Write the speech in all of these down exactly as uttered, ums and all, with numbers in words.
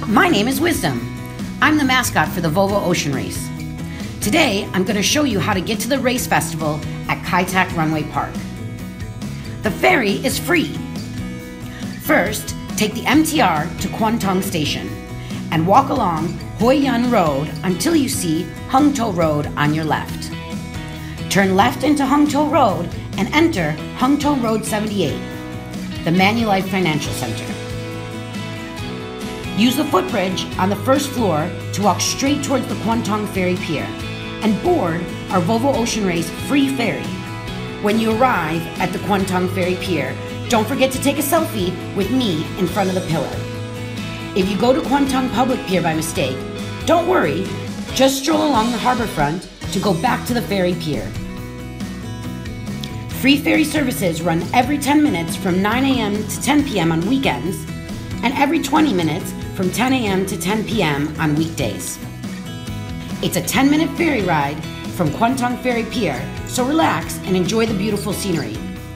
My name is Wisdom. I'm the mascot for the Volvo Ocean Race. Today, I'm going to show you how to get to the race festival at Kai Tak Runway Park. The ferry is free. First, take the M T R to Kwun Tong Station and walk along Hoi Yun Road until you see Hung To Road on your left. Turn left into Hung To Road and enter Hung To Road seventy-eight, the Manulife Financial Center. Use the footbridge on the first floor to walk straight towards the Kwun Tong Ferry Pier and board our Volvo Ocean Race free ferry. When you arrive at the Kwun Tong Ferry Pier, don't forget to take a selfie with me in front of the pillar. If you go to Kwun Tong Public Pier by mistake, don't worry, just stroll along the harbor front to go back to the ferry pier. Free ferry services run every ten minutes from nine A M to ten P M on weekends and every twenty minutes from ten A M to ten P M on weekdays. It's a ten minute ferry ride from Kwun Tong Ferry Pier, so relax and enjoy the beautiful scenery.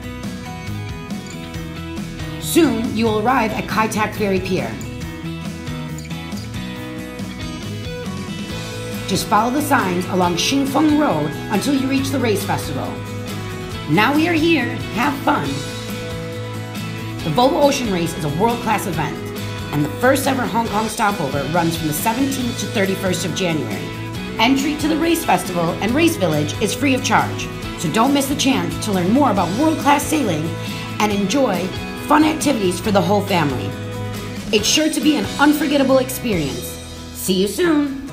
Soon, you will arrive at Kai Tak Ferry Pier. Just follow the signs along Shing Feng Road until you reach the race festival. Now we are here, have fun! The Volvo Ocean Race is a world-class event, and the first ever Hong Kong stopover runs from the seventeenth to thirty-first of January. Entry to the race festival and race village is free of charge, so don't miss the chance to learn more about world-class sailing and enjoy fun activities for the whole family. It's sure to be an unforgettable experience. See you soon!